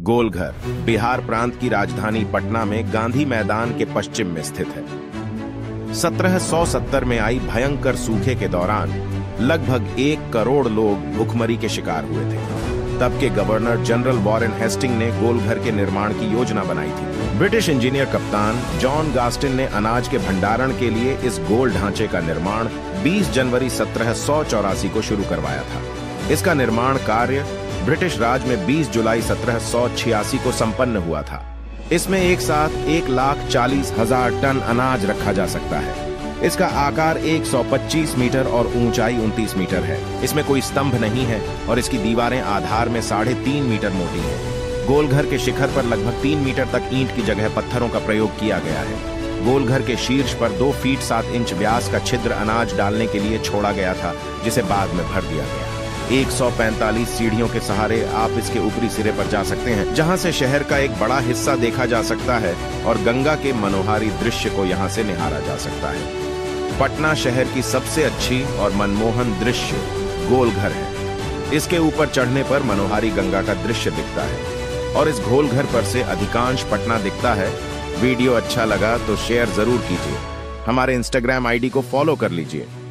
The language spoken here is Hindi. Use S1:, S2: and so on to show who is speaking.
S1: गोलघर बिहार प्रांत की राजधानी पटना में गांधी मैदान के पश्चिम में स्थित है। 1770 में आई भयंकर सूखे के दौरान लगभग 1 करोड़ लोग भूखमरी के शिकार हुए थे। तब के गवर्नर जनरल वॉरेन हेस्टिंग ने गोलघर के निर्माण की योजना बनाई थी। ब्रिटिश इंजीनियर कप्तान जॉन गास्टिन ने अनाज के भंडारण के लिए इस गोल ढांचे का निर्माण 20 जनवरी 1784 को शुरू करवाया था। इसका निर्माण कार्य ब्रिटिश राज में 20 जुलाई 1786 को संपन्न हुआ था। इसमें एक साथ 1,40,000 टन अनाज रखा जा सकता है। इसका आकार 125 मीटर और ऊंचाई 29 मीटर है। इसमें कोई स्तंभ नहीं है और इसकी दीवारें आधार में 3.5 मीटर मोटी हैं। गोलघर के शिखर पर लगभग 3 मीटर तक ईंट की जगह पत्थरों का प्रयोग किया गया है। गोलघर के शीर्ष पर 2 फीट 7 इंच व्यास का छिद्र अनाज डालने के लिए छोड़ा गया था, जिसे बाद में भर दिया गया। 145 सीढ़ियों के सहारे आप इसके ऊपरी सिरे पर जा सकते हैं, जहां से शहर का एक बड़ा हिस्सा देखा जा सकता है और गंगा के मनोहारी दृश्य को यहां से निहारा जा सकता है। पटना शहर की सबसे अच्छी और मनमोहन दृश्य गोलघर है। इसके ऊपर चढ़ने पर मनोहारी गंगा का दृश्य दिखता है और इस गोलघर पर से अधिकांश पटना दिखता है। वीडियो अच्छा लगा तो शेयर जरूर कीजिए। हमारे इंस्टाग्राम आईडी को फॉलो कर लीजिए।